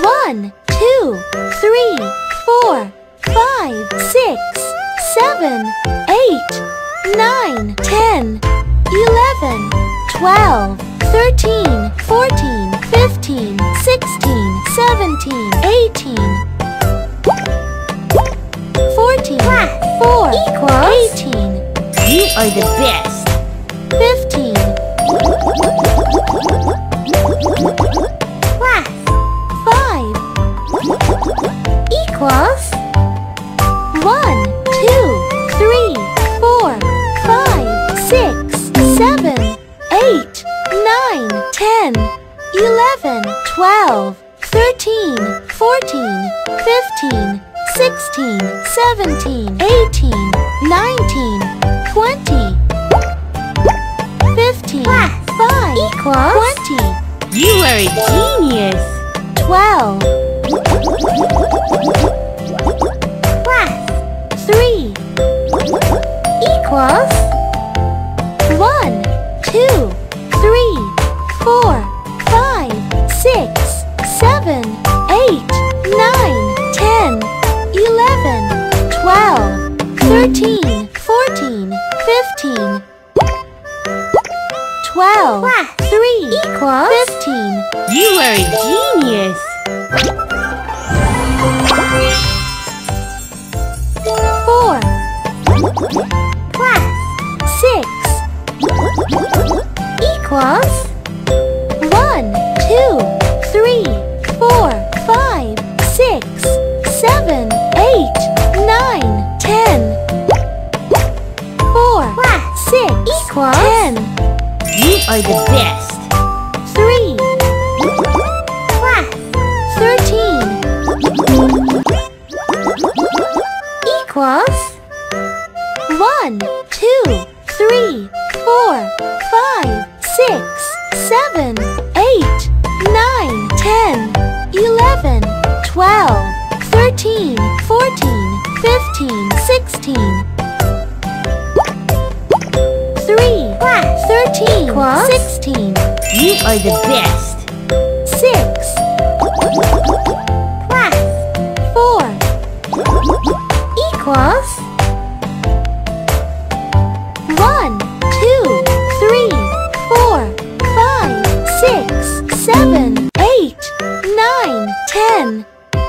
1, 2, 3, 4, 5, 6, 7, 8, 9, 10, 11, 12, 13, 14, 15, 16, 17, 18, 14, 4, equals 18, You are the best. 15, Plus 5, equals 1, 2, 3, 4, 5, 6, 7, 8, 9, 10, 11, 12, 13, 14, 15, 16, 17, 18, 19, 20, 15, Plus 5, equals 20, You are a genius. 12, Plus 3, equals 1, 2, 3, 4, 5, 6, 7, 8, 9, 10, 11, 12, 13, 14, 15, 12, Plus 3, equals 15, You are a genius. 4, Plus 6, equals 1, 2, 3, 4, 5, 6, 7, 8, 9, 10, 4, Plus 6, equals 10, You are the best. 3, Plus 13, equals 1, 2, 3, 4, 5, 6, 7, 8, 9, 10, 11, 12, 13, 14, 15, 16, 3, Plus 13, equals 16, You are the best. 6, Plus 4, equals 1, 2, 3, 4, 5, 6, 7, 8, 9, 10,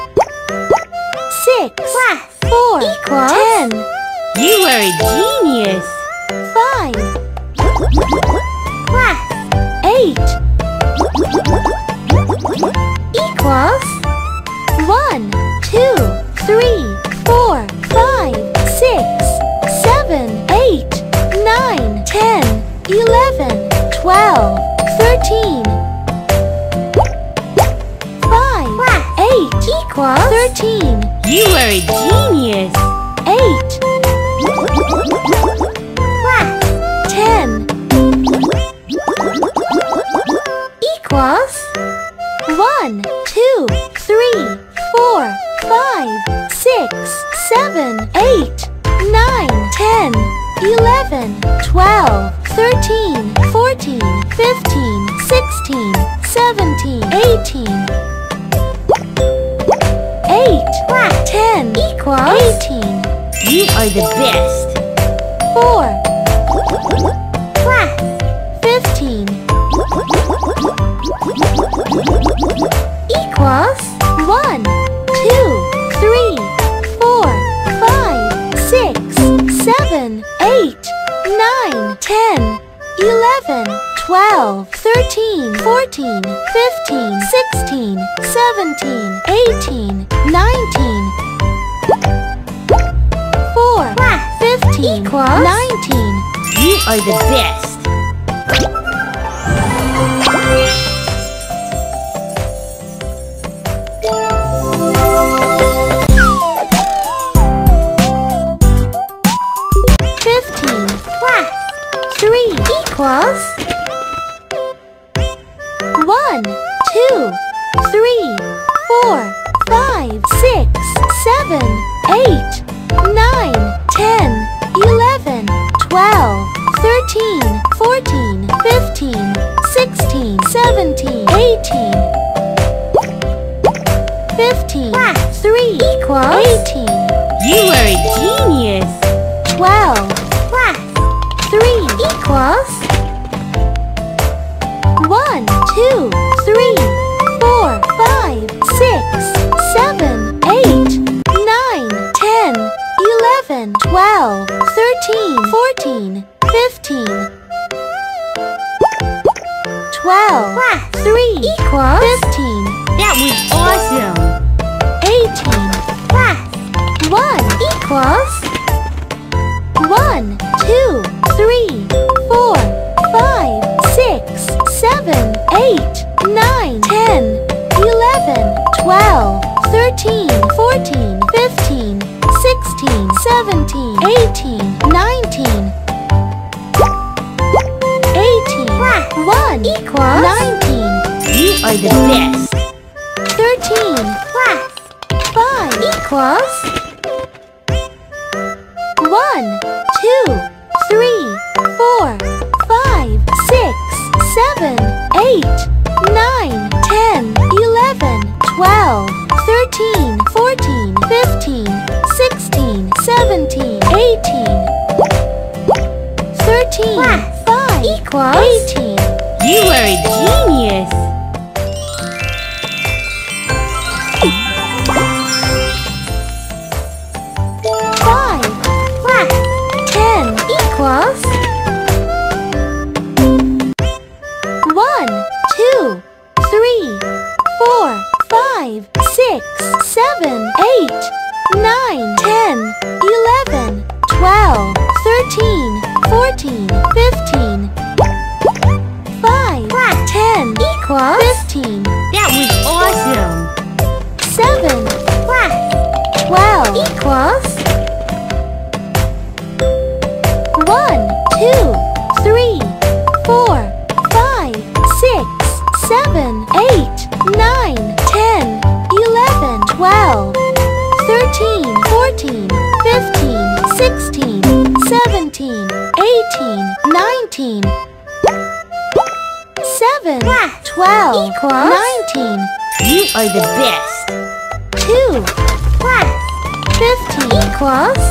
6, Plus 4, equals 10, You are a genius. 5, Plus 8, equals 1, 2, 3, 4, 5, 6, 7, 8, 9, 10, 11, 12, 13, 5, Plus 8, equals 13, You are a genius. 8, Plus 10, equals 1, 2, 3, 4, 5, 6, 7, 8, 9, 10, 11, 12, 13, 14, 15, 16, 17, 18, 8, Plus 10, equals 18, You are the best. 4, Plus 15, equals 1, 2, 3, 4, 5, 6, 7, 8, 9, 10, 11, 12, 13, 14, 15, 16, 17, 18, 19, 4, Plus 15, equals 19, You are the best. 15, Plus 3, equals 1, 2, 3, 4, 5, 6, 7, 8, 9, 10, 11, 12, 13, 14, 15, 16, 17, 18, 15. Plus 3 equals 18. You are a genius. 12 Plus 3 equals 1 2 3 4 5 6 7 8 9 10 11 12 13 14 15 12 plus 3 equals 15 That was awesome. 18 Plus 1 equals 1 2 3 4 5 6 7 8 9 10 11 12 13 14 15 16 17 18 19 18 plus 1 equals 19 You are the best. 13 Plus 5 equals 1 2 3 4 5 6 7 8 9 10 11 12 13 14 15 16 17 18 13 Plus 5 equals 18 You are a genius. 5 Plus 10 equals 1 2 3 4 5 6 7 8 9 10 11 12 13 14 15 5 Plus 10 equals 15 That was awesome. 7 Plus 12 equals 1 2 3 4 5 6 7 8 9 10 11 12 13 14 15 16 17 18 19 7 Plus 12 equals 19 You are the best. 2 Plus 15 equals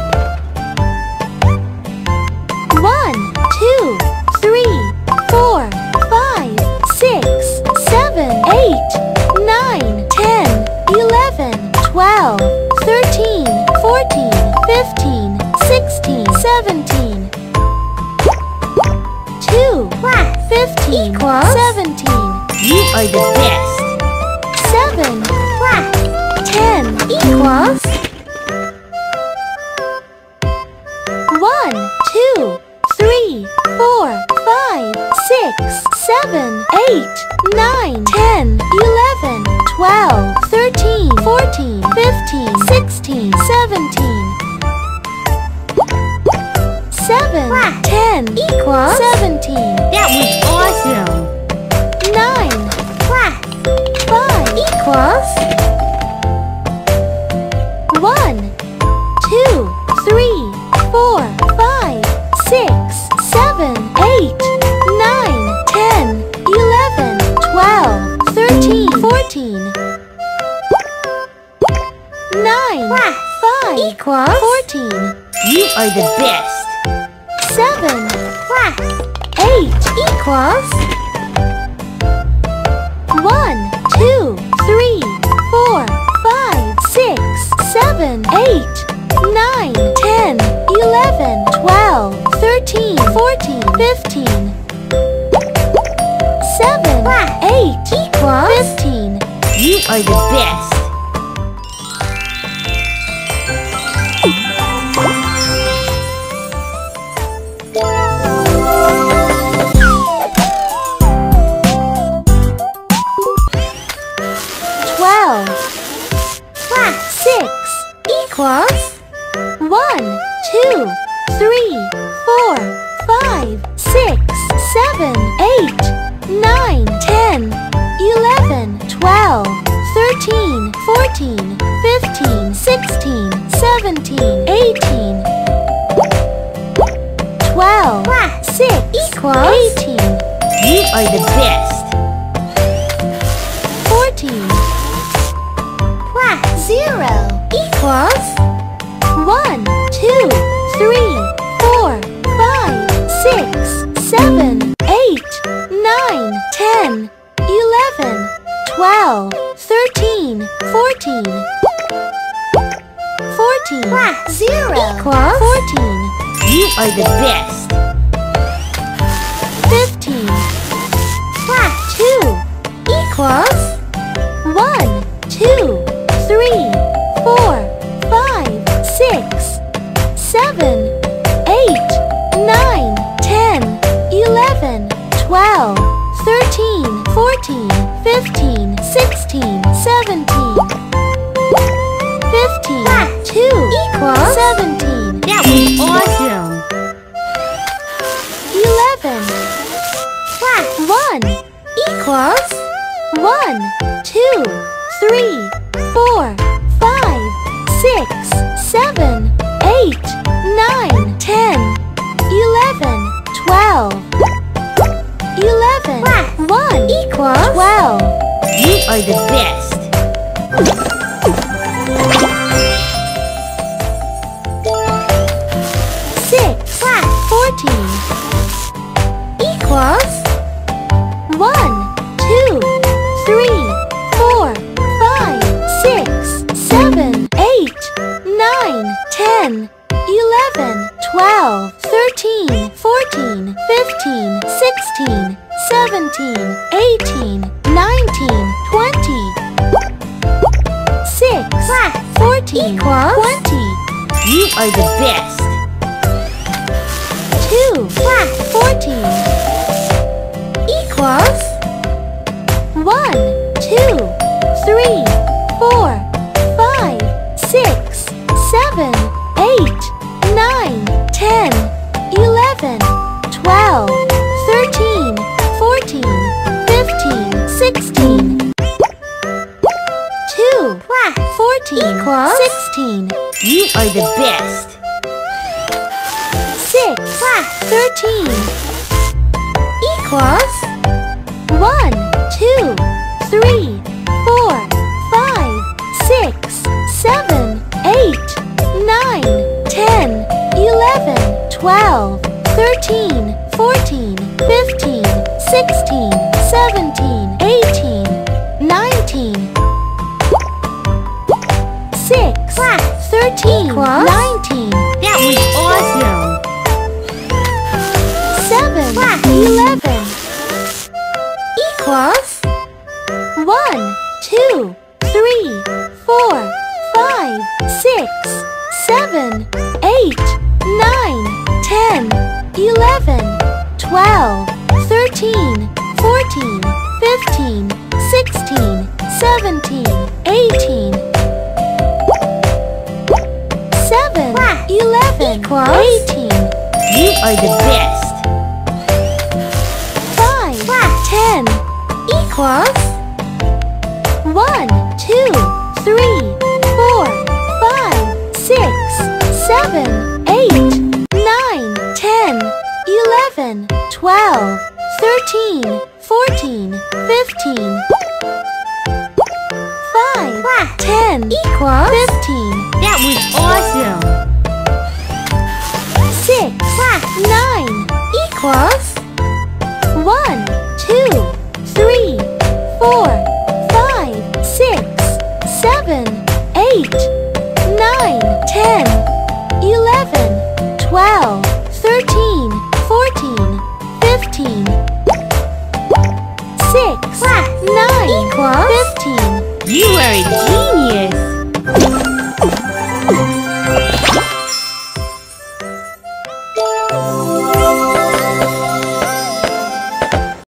1 2 3 4 5 6 7 8 9 10 11 12 13 14 15 16 17 2 plus 15 equals 17 You are the best. 7 Plus 10 equals 1 2 3 4 5 6 7 8 9 10 11 12 13 14 15 16 17 7 Plus 10 equals 17 That was awesome. 9 Plus 5 equals 1 2 3 4 5 6 7 8 9 10 11 12 13 14 9 Plus 5 equals 14 You are the best. 7 Plus 8 equals 1 2 3 4 5 6 7 8 9 10 11 12 13 14 15 7 Plus 8 equals 15 You are the best. 12 Plus 6 equals 1 2 3 4 5 6 7 8 9 10 11 12 13 14 15 16 17 18 12 Plus 6 equals 18 You are the best. 14 0 equals 1, 2, 3, 4, 5, 6, 7, 8, 9, 10, 11, 12, 13, 14. 14 plus 0 equals 14. You are the best. 15 Plus 2 equals 1, 2, 3, 4, 5, 6, 7, 8, 9, 10, 11, 12, 13, 14, 15, 16, 17. 15 Plus 2 equals 17. That was awesome. 11 Plus 1 equals 1, 2, 3, 4, 5, 6, 7, 8, 9, 10, 11, 12. 11 Plus 1 equals 12. You are the best. 6 Plus 14 equals 1, 2, 3, 4, 5, 6, 7, 8, 9, 10, 11, 12, 13, 14, 15, 16, 17, 18, 19, 20. 6 Plus 14 equals 20. You are the best. 2 Plus 14 equals 1, 2, 3, 4, 5, 6, 7, 8, 9, 10, 11, 12, 13, 14, 15, 16. 2 plus 14 equals 16. You are the best. 6 Plus 13 equals 1, 2, 3, 4, 5, 6, 7, 8, 9, 10, 11, 12, 13, 14, 15, 16, 17, 18, 19. 6 plus 13 equals 19. That was awesome. 7 Plus 11 Equals 1, 2, 3, 4, 5, 6, 7, 8, 9, 10, 11, 12, 13, 14, 15, 16, 17, 18. 7, Plus 11, equals 18. You are the best. 5, Plus 10. Equals 1, 2, 3, 4, 5, 6, 7, 8, 9, 10, 11, 12, 13, 14, 15. 5, Plus 10, equals 15. That was awesome. 6, Plus 9. equals 1, 2, 3, 4,